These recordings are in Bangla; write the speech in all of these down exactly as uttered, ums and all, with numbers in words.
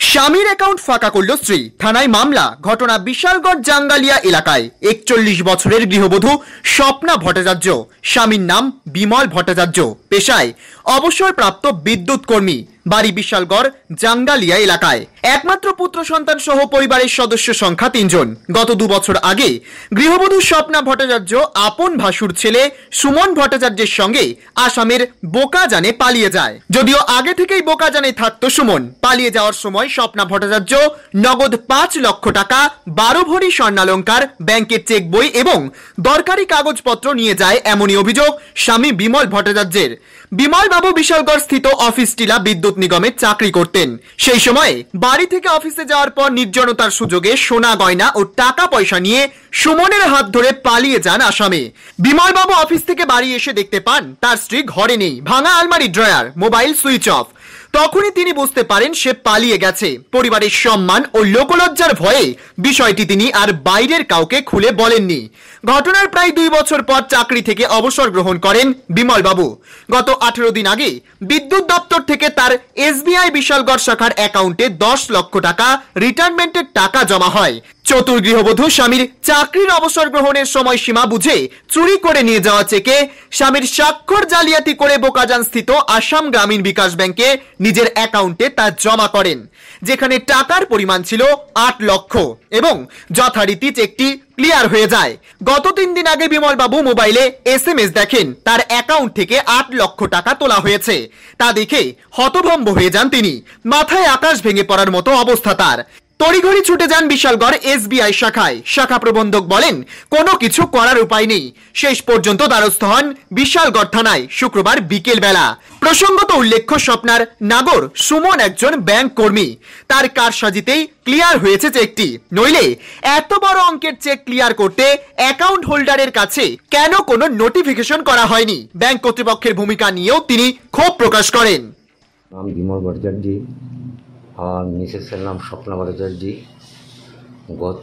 স্বামীর অ্যাকাউন্ট ফাঁকা করল স্ত্রী, থানায় মামলা। ঘটনা বিশালগড় জাঙ্গালিয়া এলাকায়। একচল্লিশ বছরের গৃহবধূ স্বপ্না ভট্টাচার্য, স্বামীর নাম বিমল ভট্টাচার্য, পেশায় অবসরপ্রাপ্ত বিদ্যুৎ কর্মী, বাড়ি বিশালগড় জাঙ্গালিয়া এলাকায়। একমাত্র পুত্র সন্তান সহ পরিবারের সদস্য সংখ্যা তিনজন। গত দু বছর আগে গৃহবধূ স্বপ্না ভট্টাচার্য আপন ভাসুর ছেলে সুমন ভট্টাচার্যের সঙ্গে আসামের বোকাজানে পালিয়ে যায়। যদিও আগে থেকেই বোকাজানে থাকতো সুমন। পালিয়ে যাওয়ার সময় স্বপ্না ভট্টাচার্য নগদ পাঁচ লক্ষ টাকা, বারো ভরি স্বর্ণালঙ্কার, ব্যাংকের চেক বই এবং দরকারি কাগজপত্র নিয়ে যায়, এমনই অভিযোগ স্বামী বিমল ভট্টাচার্যের। বিমল বাবু বিশালগড় স্থিত অফিস টিলা বিদ্যুৎ নিগমে চাকরি করতেন। সেই সময় বাড়ি থেকে অফিসে যাওয়ার পর নির্জনতার সুযোগে সোনা গয়না ও টাকা পয়সা নিয়ে সুমনের হাত ধরে পালিয়ে যান আসামে। বিমল বাবু অফিস থেকে বাড়ি এসে দেখতে পান তার স্ত্রী ঘরে নেই, ভাঙা আলমারি ড্রয়ার, মোবাইল সুইচ অফ। তখনই তিনি বুঝতে পারেন সে পালিয়ে গেছে। পরিবারের সম্মান ও লোকলজ্জার ভয়ে বিষয়টি তিনি আর বাইরের কাউকে খুলে বলেননি। ঘটনার প্রায় দুই বছর পর চাকরি থেকে অবসর গ্রহণ করেন বিমল বাবু। গত আঠেরো দিন আগে বিদ্যুৎ দপ্তর থেকে তার এসবিআই বিশালগড় শাখার অ্যাকাউন্টে দশ লক্ষ টাকা রিটায়ারমেন্টের টাকা জমা হয়। চতুর গৃহবধূ স্বামীর চাকরির অবসর গ্রহণের সময়সীমা বুঝে চুরি করে নিয়ে যাওয়া চেকে স্বামীর স্বাক্ষর জালিয়াতি করে বোকাজান স্থিত আসাম গ্রামীণ বিকাশ ব্যাংকে নিজের অ্যাকাউন্টে তা জমা করেন, যেখানে টাকার পরিমাণ ছিল আট লক্ষ এবং যথারীতি চেকটি ক্লিয়ার হয়ে যায়। গত তিন দিন আগে বিমল বাবু মোবাইলে এস এম এস দেখেন তার অ্যাকাউন্ট থেকে আট লক্ষ টাকা তোলা হয়েছে। তা দেখে হতভম্ব হয়ে যান তিনি। মাথায় আকাশ ভেঙে পড়ার মতো অবস্থা তার। তড়িঘড়ি ছুটে যান বিশালগড় এসবিআই শাখায়। শাখা প্রবন্ধক বলেন কোনো কিছু করার উপায় নেই। শেষ পর্যন্ত দ্বারস্থ হন বিশালগড় থানায় শুক্রবার বিকেল বেলা। প্রসঙ্গত উল্লেখ্য, স্বপ্নার নাগর সুমন একজন ব্যাংক কর্মী। তার কারসাজিতেই ক্লিয়ার হয়েছে চেকটি। নইলে এত বড় অঙ্কের চেক ক্লিয়ার করতে অ্যাকাউন্ট হোল্ডারের কাছে কেন কোনো নোটিফিকেশন করা হয়নি? ব্যাংক কর্তৃপক্ষের ভূমিকা নিয়েও তিনি ক্ষোভ প্রকাশ করেন। নাম বিমল ভট্টাচার্য, আর মিসেসের নাম স্বপ্না ভট্টাচার্য। গত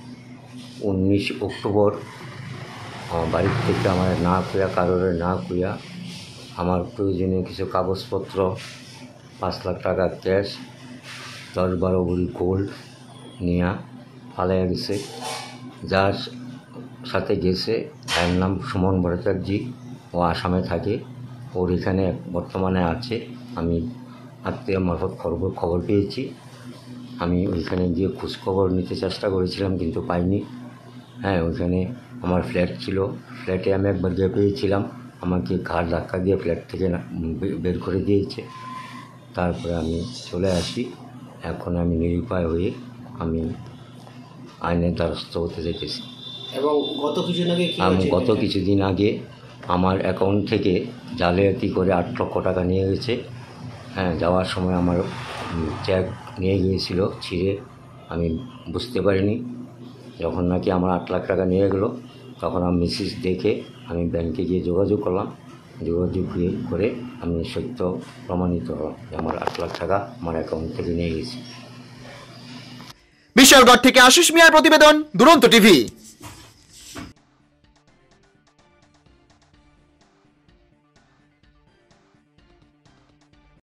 উনিশ অক্টোবর বাড়ির থেকে আমার না কুয়া কারোর না কুয়া আমার প্রয়োজনীয় কিছু কাগজপত্র, পাঁচ লাখ টাকা ক্যাশ, দশ বারো ভরি গোল্ড নিয়ে পালিয়ে গেছে। যার সাথে গেছে তার নাম সুমন ভট্টাচার্য, ও আসামে থাকে। ওর এখানে বর্তমানে আছে। আমি আত্মীয় মারফত খবর খবর পেয়েছি। আমি ওইখানে গিয়ে খোঁজখবর নিতে চেষ্টা করেছিলাম কিন্তু পাইনি। হ্যাঁ, ওইখানে আমার ফ্ল্যাট ছিল। ফ্ল্যাটে আমি একবার গিয়ে পেয়েছিলাম, আমাকে ঘাড় ধাক্কা দিয়ে ফ্ল্যাট থেকে বের করে দিয়েছে। তারপরে আমি চলে আসি। এখন আমি নিরুপায় হয়ে আমি আইনের দ্বারস্থ হতে যেতেছি। এবং গত কিছুদিন আগে আমি গত কিছুদিন আগে আমার অ্যাকাউন্ট থেকে জালিয়াতি করে আট লক্ষ টাকা নিয়ে গেছে। হ্যাঁ, যাওয়ার সময় আমার চেক নিয়ে গিয়েছিল ছিঁড়ে, আমি বুঝতে পারিনি। যখন নাকি আমার আট লাখ টাকা নিয়ে গেলো, তখন আমি মেসেজ দেখে আমি ব্যাংকে গিয়ে যোগাযোগ করলাম। যোগাযোগ করে আমি সত্য প্রমাণিত হলাম যে আমার আট লাখ টাকা আমার অ্যাকাউন্ট থেকে নিয়ে গেছি। বিশালগড় থেকে আশিস মিয়ার প্রতিবেদন, দুরন্ত টিভি।